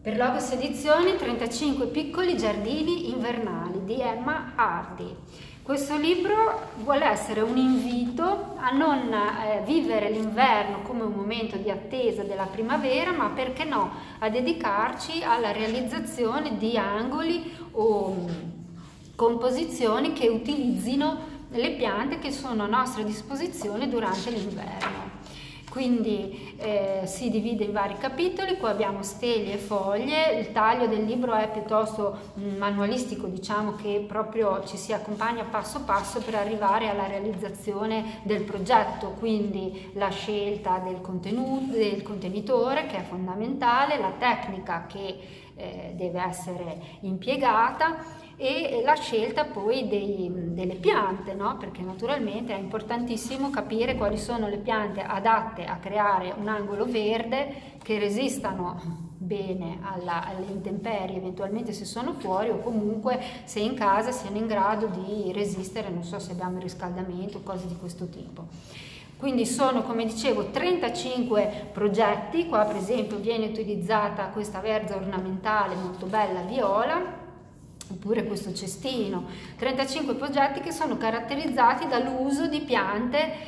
Per Logos Edizioni 35 piccoli giardini invernali di Emma Hardy. Questo libro vuole essere un invito a non vivere l'inverno come un momento di attesa della primavera, ma perché no, a dedicarci alla realizzazione di angoli o composizioni che utilizzino le piante che sono a nostra disposizione durante l'inverno. Quindi si divide in vari capitoli, qua abbiamo steli e foglie, il taglio del libro è piuttosto manualistico, diciamo che proprio ci si accompagna passo passo per arrivare alla realizzazione del progetto, quindi la scelta del contenitore che è fondamentale, la tecnica che deve essere impiegata e la scelta poi delle piante, no? Perché naturalmente è importantissimo capire quali sono le piante adatte a creare un angolo verde che resistano bene alle intemperie, eventualmente se sono fuori, o comunque se in casa siano in grado di resistere, non so se abbiamo il riscaldamento o cose di questo tipo. Quindi sono, come dicevo, 35 progetti. Qua per esempio viene utilizzata questa verza ornamentale molto bella viola, oppure questo cestino. 35 progetti che sono caratterizzati dall'uso di piante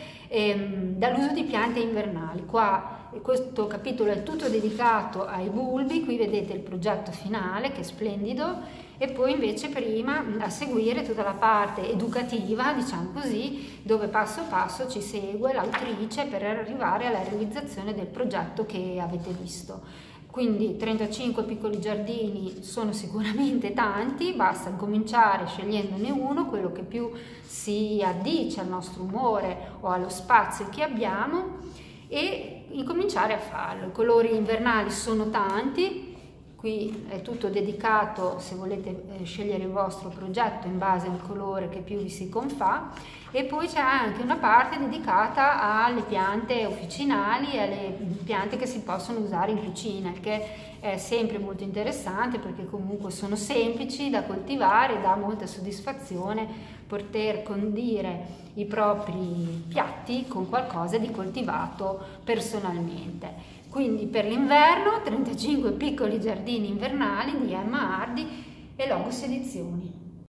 invernali. Qua questo capitolo è tutto dedicato ai bulbi, qui vedete il progetto finale che è splendido, e poi invece prima a seguire tutta la parte educativa, diciamo così, dove passo passo ci segue l'autrice per arrivare alla realizzazione del progetto che avete visto. Quindi 35 piccoli giardini sono sicuramente tanti, basta incominciare scegliendone uno, quello che più si addice al nostro umore o allo spazio che abbiamo, e incominciare a farlo. I colori invernali sono tanti. Qui è tutto dedicato, se volete scegliere il vostro progetto in base al colore che più vi si confà, e poi c'è anche una parte dedicata alle piante officinali e alle piante che si possono usare in cucina, che è sempre molto interessante perché comunque sono semplici da coltivare, dà molta soddisfazione poter condire i propri piatti con qualcosa di coltivato personalmente. Quindi per l'inverno 35 piccoli giardini invernali di Emma Hardy e Logos Edizioni.